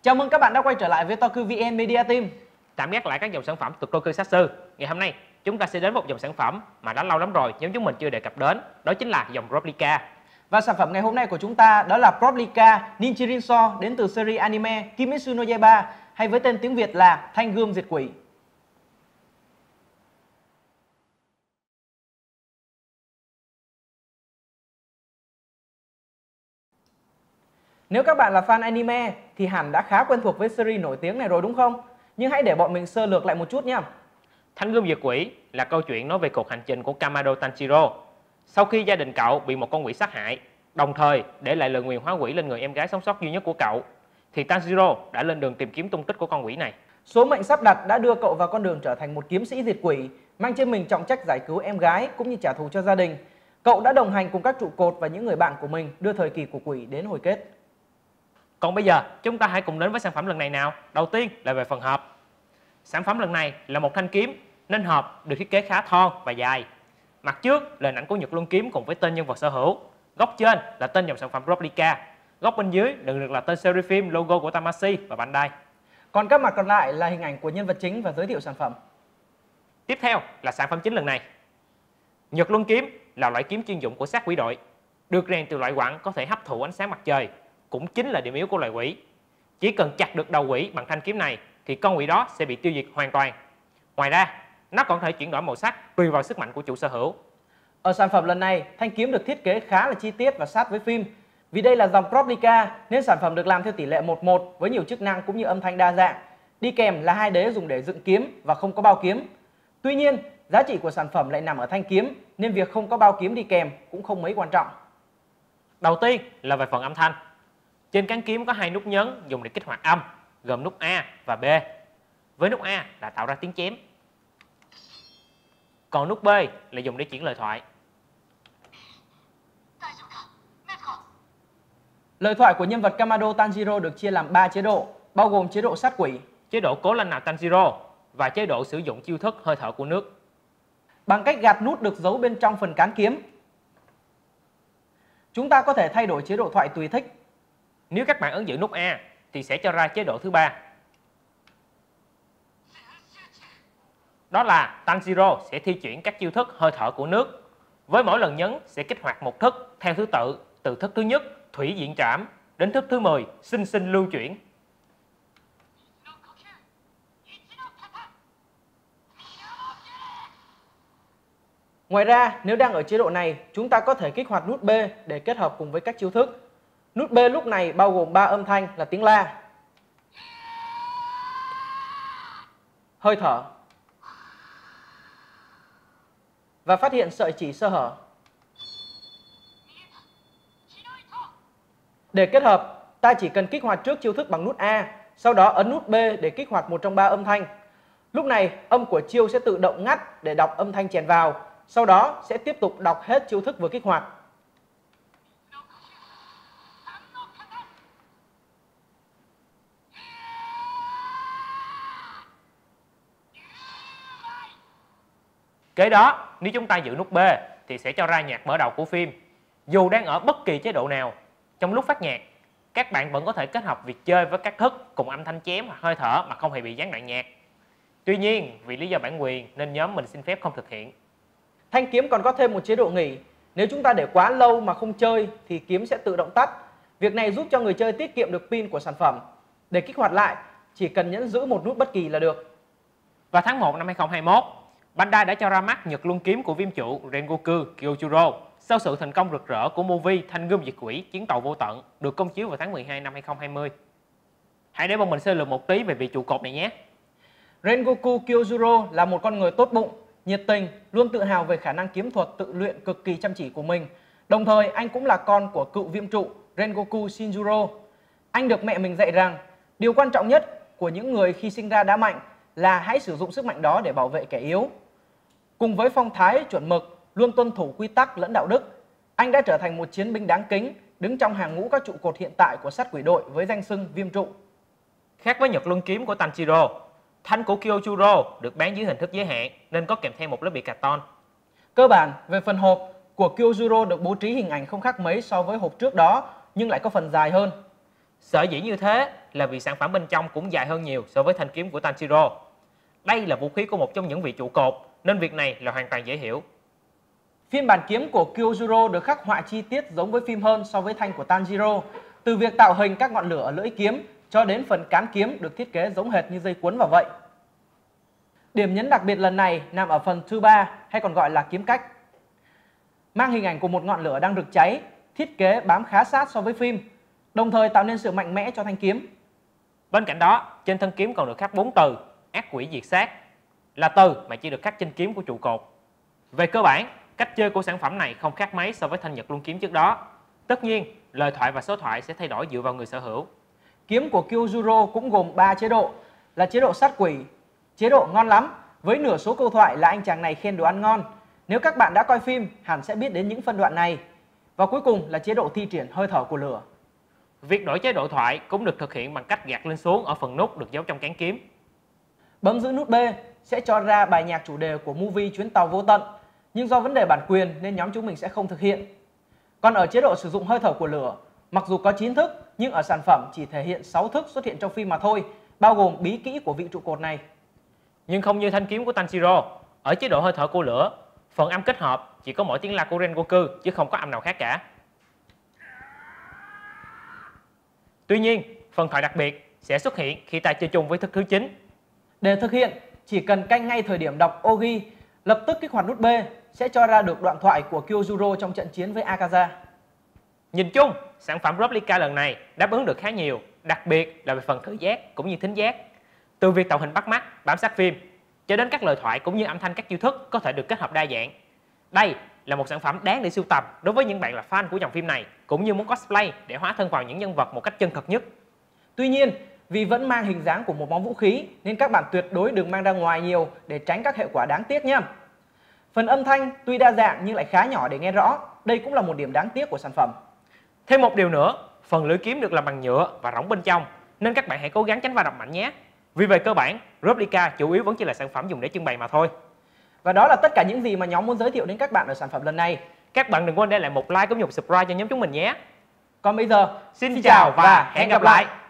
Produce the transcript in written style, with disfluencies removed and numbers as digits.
Chào mừng các bạn đã quay trở lại với Tokyo VN Media Team. Tạm gác lại các dòng sản phẩm từ Tokusatsu. Ngày hôm nay chúng ta sẽ đến một dòng sản phẩm mà đã lâu lắm rồi nhóm chúng mình chưa đề cập đến, đó chính là dòng Replica. Và sản phẩm ngày hôm nay của chúng ta đó là Replica Ninja Rinso đến từ series anime Kimetsu no Yaiba, hay với tên tiếng Việt là Thanh Gươm Diệt Quỷ. Nếu các bạn là fan anime thì hẳn đã khá quen thuộc với series nổi tiếng này rồi đúng không? Nhưng hãy để bọn mình sơ lược lại một chút nhé. Thanh Gươm Diệt Quỷ là câu chuyện nói về cuộc hành trình của Kamado Tanjiro sau khi gia đình cậu bị một con quỷ sát hại, đồng thời để lại lời nguyền hóa quỷ lên người em gái sống sót duy nhất của cậu, thì Tanjiro đã lên đường tìm kiếm tung tích của con quỷ này. Số mệnh sắp đặt đã đưa cậu vào con đường trở thành một kiếm sĩ diệt quỷ, mang trên mình trọng trách giải cứu em gái cũng như trả thù cho gia đình. Cậu đã đồng hành cùng các trụ cột và những người bạn của mình đưa thời kỳ của quỷ đến hồi kết. Còn bây giờ chúng ta hãy cùng đến với sản phẩm lần này nào. Đầu tiên là về phần hộp. Sản phẩm lần này là một thanh kiếm nên hộp được thiết kế khá thon và dài. Mặt trước là hình ảnh của Nhật Luân kiếm cùng với tên nhân vật sở hữu. Góc trên là tên dòng sản phẩm Replica. Góc bên dưới lần lượt là tên series phim, logo của Tamashii và Bandai. Còn các mặt còn lại là hình ảnh của nhân vật chính và giới thiệu sản phẩm. Tiếp theo là sản phẩm chính lần này. Nhật Luân kiếm là loại kiếm chuyên dụng của sát quỷ đội, được rèn từ loại quặng có thể hấp thụ ánh sáng mặt trời, cũng chính là điểm yếu của loài quỷ. Chỉ cần chặt được đầu quỷ bằng thanh kiếm này thì con quỷ đó sẽ bị tiêu diệt hoàn toàn. Ngoài ra, nó còn có thể chuyển đổi màu sắc tùy vào sức mạnh của chủ sở hữu. Ở sản phẩm lần này, thanh kiếm được thiết kế khá là chi tiết và sát với phim. Vì đây là dòng Replica nên sản phẩm được làm theo tỷ lệ 1:1 với nhiều chức năng cũng như âm thanh đa dạng. Đi kèm là hai đế dùng để dựng kiếm và không có bao kiếm. Tuy nhiên, giá trị của sản phẩm lại nằm ở thanh kiếm nên việc không có bao kiếm đi kèm cũng không mấy quan trọng. Đầu tiên là về phần âm thanh. Trên cán kiếm có hai nút nhấn dùng để kích hoạt âm, gồm nút A và B. Với nút A là tạo ra tiếng chém, còn nút B là dùng để chuyển lời thoại. Lời thoại của nhân vật Kamado Tanjiro được chia làm 3 chế độ, bao gồm chế độ sát quỷ, chế độ cố lên nào Tanjiro và chế độ sử dụng chiêu thức hơi thở của nước. Bằng cách gạt nút được giấu bên trong phần cán kiếm, chúng ta có thể thay đổi chế độ thoại tùy thích. Nếu các bạn ấn giữ nút A thì sẽ cho ra chế độ thứ 3. Đó là Tanjiro sẽ thi chuyển các chiêu thức hơi thở của nước. Với mỗi lần nhấn sẽ kích hoạt một thức theo thứ tự, từ thức thứ nhất, thủy diện trảm, đến thức thứ 10, sinh sinh lưu chuyển. Ngoài ra, nếu đang ở chế độ này, chúng ta có thể kích hoạt nút B để kết hợp cùng với các chiêu thức. Nút B lúc này bao gồm 3 âm thanh là tiếng la, hơi thở và phát hiện sợi chỉ sơ hở. Để kết hợp, ta chỉ cần kích hoạt trước chiêu thức bằng nút A, sau đó ấn nút B để kích hoạt một trong 3 âm thanh. Lúc này, âm của chiêu sẽ tự động ngắt để đọc âm thanh chèn vào, sau đó sẽ tiếp tục đọc hết chiêu thức vừa kích hoạt. Kế đó, nếu chúng ta giữ nút B thì sẽ cho ra nhạc mở đầu của phim. Dù đang ở bất kỳ chế độ nào, trong lúc phát nhạc, các bạn vẫn có thể kết hợp việc chơi với các thức cùng âm thanh chém hoặc hơi thở mà không hề bị gián đoạn nhạc. Tuy nhiên, vì lý do bản quyền nên nhóm mình xin phép không thực hiện. Thanh kiếm còn có thêm một chế độ nghỉ. Nếu chúng ta để quá lâu mà không chơi thì kiếm sẽ tự động tắt. Việc này giúp cho người chơi tiết kiệm được pin của sản phẩm. Để kích hoạt lại, chỉ cần nhấn giữ một nút bất kỳ là được. Vào tháng 1 năm 2021, Bandai đã cho ra mắt Nhật Luân kiếm của viêm trụ Rengoku Kyojuro sau sự thành công rực rỡ của movie Thanh Gươm Diệt Quỷ Chiến Tàu Vô Tận được công chiếu vào tháng 12 năm 2020. Hãy để bọn mình sơ lược một tí về vị trụ cột này nhé. Rengoku Kyojuro là một con người tốt bụng, nhiệt tình, luôn tự hào về khả năng kiếm thuật tự luyện cực kỳ chăm chỉ của mình. Đồng thời, anh cũng là con của cựu viêm trụ Rengoku Shinjuro. Anh được mẹ mình dạy rằng, điều quan trọng nhất của những người khi sinh ra đã mạnh là hãy sử dụng sức mạnh đó để bảo vệ kẻ yếu. Cùng với phong thái chuẩn mực, luôn tuân thủ quy tắc lẫn đạo đức, anh đã trở thành một chiến binh đáng kính, đứng trong hàng ngũ các trụ cột hiện tại của sát quỷ đội với danh xưng viêm trụ. Khác với Nhật Luân kiếm của Tanjiro, thanh của Kyojuro được bán dưới hình thức giới hạn nên có kèm theo một lớp bìa carton. Cơ bản, về phần hộp của Kyojuro được bố trí hình ảnh không khác mấy so với hộp trước đó, nhưng lại có phần dài hơn. Sở dĩ như thế là vì sản phẩm bên trong cũng dài hơn nhiều so với thanh kiếm của Tanjiro. Đây là vũ khí của một trong những vị trụ cột, nên việc này là hoàn toàn dễ hiểu. Phiên bản kiếm của Kyojuro được khắc họa chi tiết giống với phim hơn so với thanh của Tanjiro. Từ việc tạo hình các ngọn lửa ở lưỡi kiếm cho đến phần cán kiếm được thiết kế giống hệt như dây cuốn vào vậy. Điểm nhấn đặc biệt lần này nằm ở phần Tsuba hay còn gọi là kiếm cách. Mang hình ảnh của một ngọn lửa đang rực cháy, thiết kế bám khá sát so với phim, đồng thời tạo nên sự mạnh mẽ cho thanh kiếm. Bên cạnh đó, trên thân kiếm còn được khắc 4 từ ác quỷ diệt sát, là từ mà chỉ được khắc trên kiếm của trụ cột. Về cơ bản, cách chơi của sản phẩm này không khác mấy so với thanh Nhật Luân kiếm trước đó. Tất nhiên, lời thoại và số thoại sẽ thay đổi dựa vào người sở hữu. Kiếm của Kyojuro cũng gồm 3 chế độ, là chế độ sát quỷ, chế độ ngon lắm, với nửa số câu thoại là anh chàng này khen đồ ăn ngon. Nếu các bạn đã coi phim, hẳn sẽ biết đến những phân đoạn này. Và cuối cùng là chế độ thi triển hơi thở của lửa. Việc đổi chế độ thoại cũng được thực hiện bằng cách gạt lên xuống ở phần nút được giấu trong cán kiếm. Bấm giữ nút B sẽ cho ra bài nhạc chủ đề của movie Chuyến tàu vô tận, nhưng do vấn đề bản quyền nên nhóm chúng mình sẽ không thực hiện. Còn ở chế độ sử dụng hơi thở của lửa, mặc dù có 9 thức nhưng ở sản phẩm chỉ thể hiện 6 thức xuất hiện trong phim mà thôi, bao gồm bí kỹ của vị trụ cột này. Nhưng không như thanh kiếm của Tanjiro, ở chế độ hơi thở của lửa, phần âm kết hợp chỉ có mỗi tiếng la của Rengoku chứ không có âm nào khác cả. Tuy nhiên, phần thoại đặc biệt sẽ xuất hiện khi ta chơi chung với thức thứ 9. Để thực hiện, chỉ cần canh ngay thời điểm đọc Ogi, lập tức kích hoạt nút B sẽ cho ra được đoạn thoại của Kyojuro trong trận chiến với Akaza. Nhìn chung, sản phẩm Replica lần này đáp ứng được khá nhiều, đặc biệt là về phần thị giác cũng như thính giác. Từ việc tạo hình bắt mắt, bám sát phim, cho đến các lời thoại cũng như âm thanh các chiêu thức có thể được kết hợp đa dạng. Đây là một sản phẩm đáng để sưu tầm đối với những bạn là fan của dòng phim này, cũng như muốn cosplay để hóa thân vào những nhân vật một cách chân thật nhất. Tuy nhiên, vì vẫn mang hình dáng của một món vũ khí nên các bạn tuyệt đối đừng mang ra ngoài nhiều để tránh các hệ quả đáng tiếc nhé. Phần âm thanh tuy đa dạng nhưng lại khá nhỏ để nghe rõ, đây cũng là một điểm đáng tiếc của sản phẩm. Thêm một điều nữa, phần lưỡi kiếm được làm bằng nhựa và rỗng bên trong, nên các bạn hãy cố gắng tránh va đập mạnh nhé. Vì về cơ bản, Replica chủ yếu vẫn chỉ là sản phẩm dùng để trưng bày mà thôi. Và đó là tất cả những gì mà nhóm muốn giới thiệu đến các bạn ở sản phẩm lần này. Các bạn đừng quên để lại một like cũng như một subscribe cho nhóm chúng mình nhé. Còn bây giờ, Xin chào và hẹn gặp lại.